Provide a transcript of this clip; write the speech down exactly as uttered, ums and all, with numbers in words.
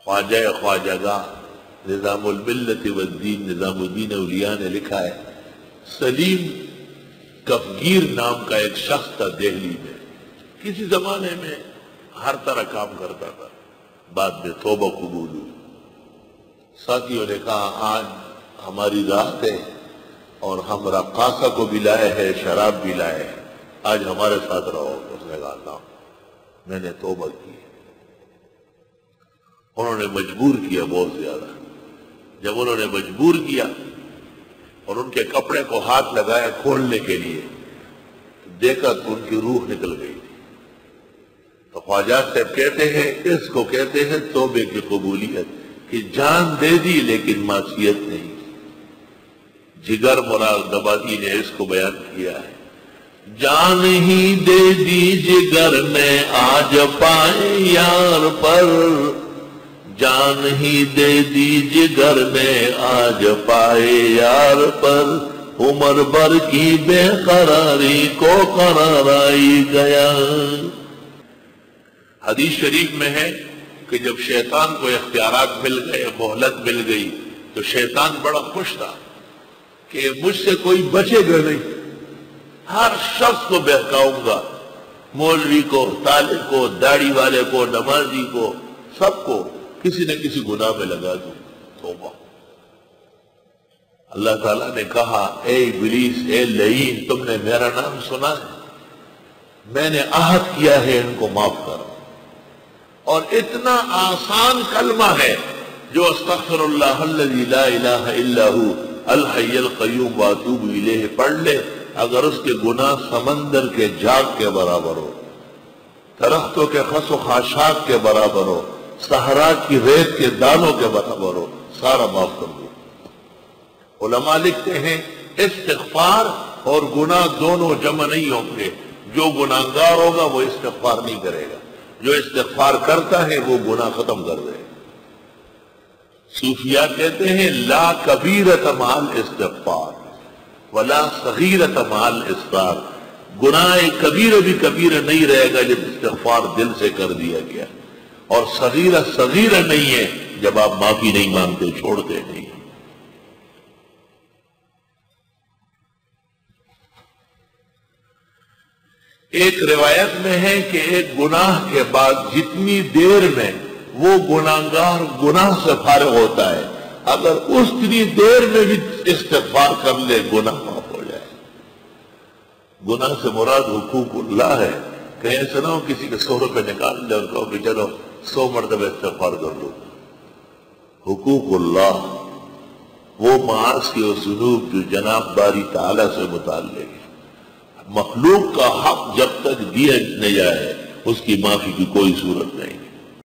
خواجہ خواجگاہ نظام الملت والدین نظام الدین اولیاء نے لکھا ہے، سلیم کفگیر نام کا ایک شخص تھا دہلی میں، کسی زمانے میں ہر طرح کام کرتا تھا، بعد میں توبہ قبول ہوئی۔ ساتھیوں نے کہا آج ہماری رات ہے اور ہم رقاصہ کو بھی لائے ہیں، شراب بھی لائے ہیں، آج ہمارے ساتھ رہو۔ اس نے کہا نہ، میں نے توبہ کی۔ انہوں نے مجبور کیا بہت زیادہ۔ جب انہوں نے مجبور کیا اور ان کے کپڑے کو ہاتھ لگایا کھولنے کے لیے، دیکھا تو ان کی روح نکل گئی تھی۔ تو خواجہ صاحب کہتے ہیں اس کو کہتے ہیں توبے کی قبولیت، کہ جان دے دی لیکن معصیت نہیں۔ جگر مراد نباتی نے اس کو بیان کیا ہے، جان ہی دے دی جگر میں آج پائے یار پر، جان ہی دے دی جگر میں آج پائے یار پر، عمر بھر کی بے قراری کو قرار آئی گیا۔ حدیث شریف میں ہے کہ جب شیطان کو اختیارات مل گئے، مہلت مل گئی، تو شیطان بڑا خوش تھا کہ مجھ سے کوئی بچے گا نہیں، ہر شخص کو بہکاؤں گا، مولوی کو، طالب کو، داڑھی والے کو، نمازی کو، سب کو کسی نہ کسی گناہ میں لگا دوں۔ توبہ۔ اللہ تعالیٰ نے کہا اے ابلیس، اے لعین، تم نے میرا نام سنا ہے، میں نے عہد کیا ہے ان کو معاف کرو۔ اور اتنا آسان کلمہ ہے جو استغفر اللہ الذی لا الہ الا ہو الحی القیوم واتوب الیہ پڑھ لے، اگر اس کے گناہ سمندر کے جاگ کے برابر ہو، درختوں کے خس و خاشاک کے برابر ہو، صحرا کی ریت کے دانوں کے برابر ہو، سارا معاف کر دو۔ علماء لکھتے ہیں استغفار اور گناہ دونوں جمع نہیں ہوں گے، جو گناہگار ہوگا وہ استغفار نہیں کرے گا، جو استغفار کرتا ہے وہ گناہ ختم کر دے۔ صوفیاء کہتے ہیں لا کبیرۃ مع الاستغفار ولا صغیرۃ مع الاصرار، گناہ کبیرہ بھی کبیرہ نہیں رہے گا جب استغفار دل سے کر دیا گیا، اور صغیرہ صغیرہ نہیں ہے جب آپ معافی نہیں مانگتے، چھوڑتے نہیں۔ ایک روایت میں ہے کہ ایک گناہ کے بعد جتنی دیر میں وہ گناہگار گناہ سے فارغ ہوتا ہے، اگر اس اتنی دیر میں بھی استغفار کر لے گناہ معاف ہو جائے۔ گناہ سے مراد حقوق اللہ ہے، کہیں ایسا نہ ہو کسی کے سو روپے نکال لے اور کہو کہ چلو سو مرتبہ استغفار کر لو۔ حقوق اللہ وہ معاصی و ذنوب جو جناب باری تعالیٰ سے متعلق ہے، مخلوق کا حق جب تک دیا نہ جائے اس کی معافی کی کوئی صورت نہیں۔